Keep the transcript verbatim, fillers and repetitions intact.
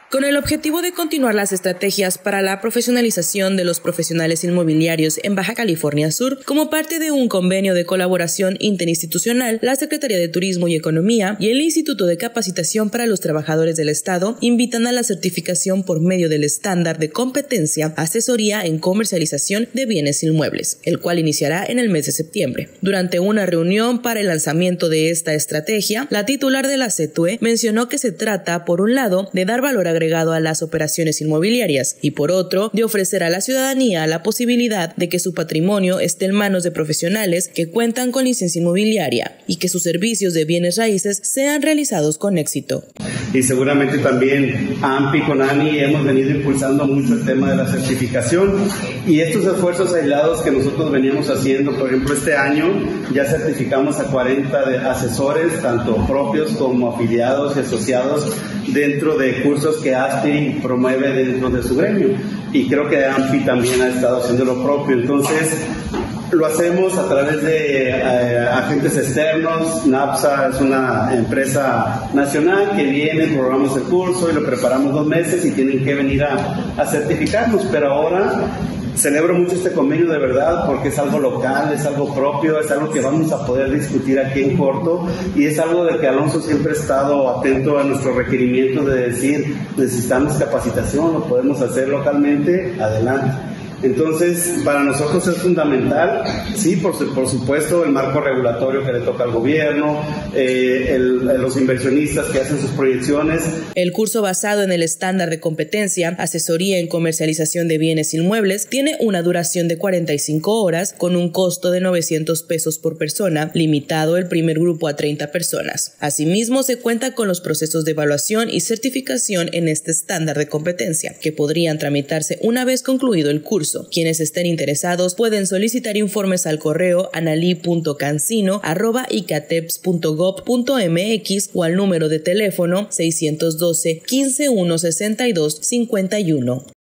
Con el objetivo de continuar las estrategias para la profesionalización de los profesionales inmobiliarios en Baja California Sur, como parte de un convenio de colaboración interinstitucional, la Secretaría de Turismo y Economía y el Instituto de Capacitación para los Trabajadores del Estado invitan a la certificación por medio del estándar de competencia Asesoría en Comercialización de Bienes Inmuebles, el cual iniciará en el mes de septiembre. Durante una reunión para el lanzamiento de esta estrategia, la titular de la C T U E mencionó que se trata, por un lado, de dar valor a agregado a las operaciones inmobiliarias y por otro, de ofrecer a la ciudadanía la posibilidad de que su patrimonio esté en manos de profesionales que cuentan con licencia inmobiliaria y que sus servicios de bienes raíces sean realizados con éxito. Y seguramente también A M P y CONANI hemos venido impulsando mucho el tema de la certificación y estos esfuerzos aislados que nosotros veníamos haciendo. Por ejemplo, este año ya certificamos a cuarenta de asesores, tanto propios como afiliados y asociados, dentro de cursos que ASPI promueve dentro de su gremio, y creo que A M P I también ha estado haciendo lo propio. Entonces lo hacemos a través de eh, agentes externos. NAPSA es una empresa nacional que viene, programamos el curso y lo preparamos dos meses y tienen que venir a, a certificarnos, pero ahora celebro mucho este convenio de verdad porque es algo local, es algo propio, es algo que vamos a poder discutir aquí en corto y es algo de que Alonso siempre ha estado atento a nuestros requerimientos de decir, necesitamos capacitación, lo podemos hacer localmente, adelante. Entonces, para nosotros es fundamental, sí, por, por supuesto, el marco regulatorio que le toca al gobierno, eh, el, los inversionistas que hacen sus proyecciones. El curso, basado en el estándar de competencia Asesoría en Comercialización de Bienes Inmuebles, tiene una duración de cuarenta y cinco horas con un costo de novecientos pesos por persona, limitado el primer grupo a treinta personas. Asimismo, se cuenta con los procesos de evaluación y certificación en este estándar de competencia, que podrían tramitarse una vez concluido el curso. Quienes estén interesados pueden solicitar informes al correo anali punto cancino arroba icateps punto gob punto mx o al número de teléfono seiscientos doce, quince, uno sesenta y dos, cincuenta y uno.